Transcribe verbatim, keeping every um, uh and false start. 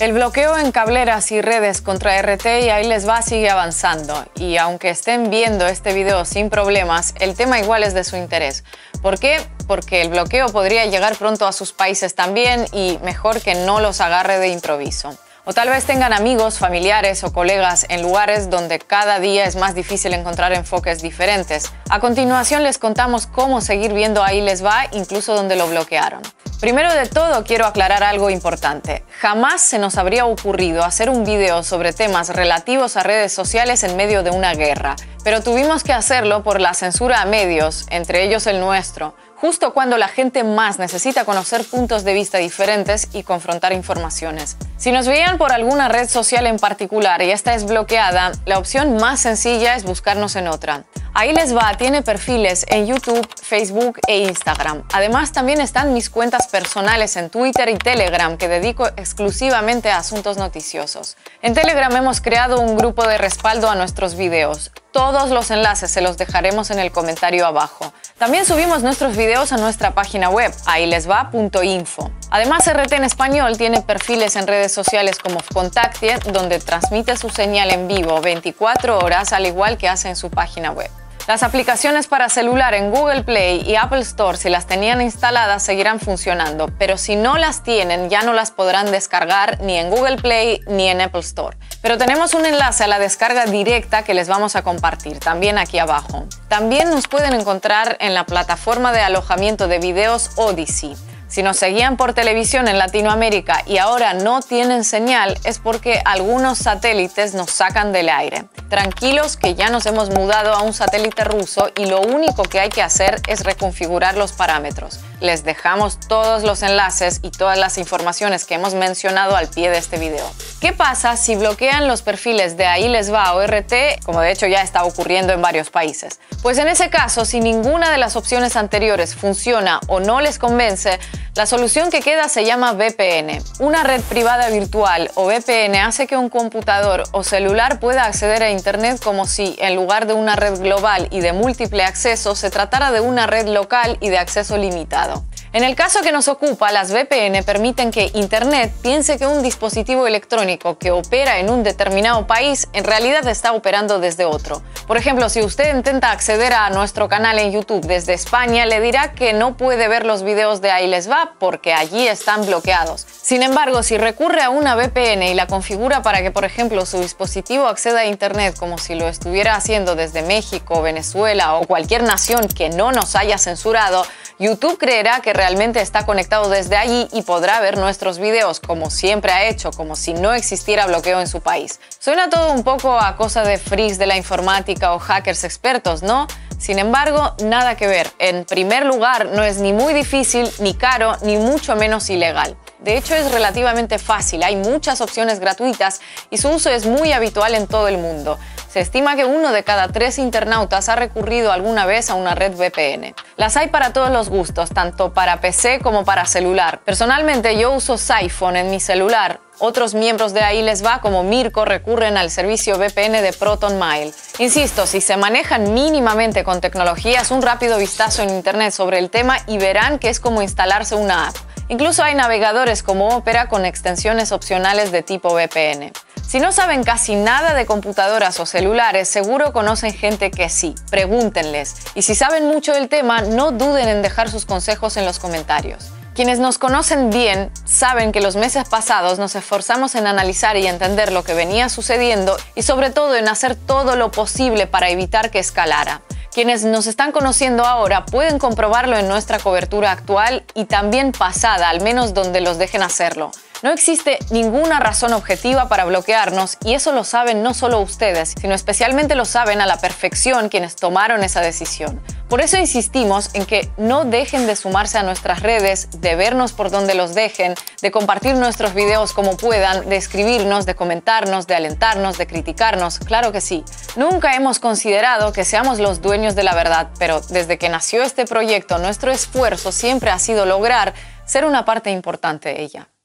El bloqueo en cableras y redes contra R T y ahí les va sigue avanzando. Y aunque estén viendo este video sin problemas, el tema igual es de su interés. ¿Por qué? Porque el bloqueo podría llegar pronto a sus países también y mejor que no los agarre de improviso. O tal vez tengan amigos, familiares o colegas en lugares donde cada día es más difícil encontrar enfoques diferentes. A continuación les contamos cómo seguir viendo Ahí les va, incluso donde lo bloquearon. Primero de todo, quiero aclarar algo importante. Jamás se nos habría ocurrido hacer un video sobre temas relativos a redes sociales en medio de una guerra, pero tuvimos que hacerlo por la censura a medios, entre ellos el nuestro, justo cuando la gente más necesita conocer puntos de vista diferentes y confrontar informaciones. Si nos veían por alguna red social en particular y esta es bloqueada, la opción más sencilla es buscarnos en otra. Ahí les va, tiene perfiles en YouTube, Facebook e Instagram. Además, también están mis cuentas personales en Twitter y Telegram que dedico exclusivamente a asuntos noticiosos. En Telegram hemos creado un grupo de respaldo a nuestros videos. Todos los enlaces se los dejaremos en el comentario abajo. También subimos nuestros videos a nuestra página web, ahí les va punto info. Además, R T en español tiene perfiles en redes sociales como Contacte, donde transmite su señal en vivo veinticuatro horas, al igual que hace en su página web. Las aplicaciones para celular en Google Play y Apple Store, si las tenían instaladas, seguirán funcionando, pero si no las tienen, ya no las podrán descargar ni en Google Play ni en Apple Store. Pero tenemos un enlace a la descarga directa que les vamos a compartir, también aquí abajo. También nos pueden encontrar en la plataforma de alojamiento de videos Odyssey. Si nos seguían por televisión en Latinoamérica y ahora no tienen señal, es porque algunos satélites nos sacan del aire. Tranquilos que ya nos hemos mudado a un satélite ruso y lo único que hay que hacer es reconfigurar los parámetros. Les dejamos todos los enlaces y todas las informaciones que hemos mencionado al pie de este video. ¿Qué pasa si bloquean los perfiles de Ahí les va o R T, como de hecho ya está ocurriendo en varios países? Pues en ese caso, si ninguna de las opciones anteriores funciona o no les convence, la solución que queda se llama V P N. Una red privada virtual o V P N hace que un computador o celular pueda acceder a Internet como si, en lugar de una red global y de múltiple acceso, se tratara de una red local y de acceso limitado. En el caso que nos ocupa, las V P N permiten que Internet piense que un dispositivo electrónico que opera en un determinado país en realidad está operando desde otro. Por ejemplo, si usted intenta acceder a nuestro canal en YouTube desde España, le dirá que no puede ver los videos de Ahí les va porque allí están bloqueados. Sin embargo, si recurre a una V P N y la configura para que, por ejemplo, su dispositivo acceda a Internet como si lo estuviera haciendo desde México, Venezuela o cualquier nación que no nos haya censurado, YouTube creerá que realmente está conectado desde allí y podrá ver nuestros videos como siempre ha hecho, como si no existiera bloqueo en su país. Suena todo un poco a cosa de freaks de la informática o hackers expertos, ¿no? Sin embargo, nada que ver. En primer lugar, no es ni muy difícil, ni caro, ni mucho menos ilegal. De hecho, es relativamente fácil, hay muchas opciones gratuitas y su uso es muy habitual en todo el mundo. Se estima que uno de cada tres internautas ha recurrido alguna vez a una red V P N. Las hay para todos los gustos, tanto para P C como para celular. Personalmente, yo uso Siphon en mi celular. Otros miembros de Ahí les va, como Mirko, recurren al servicio V P N de ProtonMail. Insisto, si se manejan mínimamente con tecnologías, un rápido vistazo en Internet sobre el tema y verán que es como instalarse una app. Incluso hay navegadores como Opera con extensiones opcionales de tipo V P N. Si no saben casi nada de computadoras o celulares, seguro conocen gente que sí. Pregúntenles. Y si saben mucho del tema, no duden en dejar sus consejos en los comentarios. Quienes nos conocen bien saben que los meses pasados nos esforzamos en analizar y entender lo que venía sucediendo y sobre todo en hacer todo lo posible para evitar que escalara. Quienes nos están conociendo ahora pueden comprobarlo en nuestra cobertura actual y también pasada, al menos donde los dejen hacerlo. No existe ninguna razón objetiva para bloquearnos y eso lo saben no solo ustedes, sino especialmente lo saben a la perfección quienes tomaron esa decisión. Por eso insistimos en que no dejen de sumarse a nuestras redes, de vernos por donde los dejen, de compartir nuestros videos como puedan, de escribirnos, de comentarnos, de alentarnos, de criticarnos, claro que sí. Nunca hemos considerado que seamos los dueños de la verdad, pero desde que nació este proyecto, nuestro esfuerzo siempre ha sido lograr ser una parte importante de ella.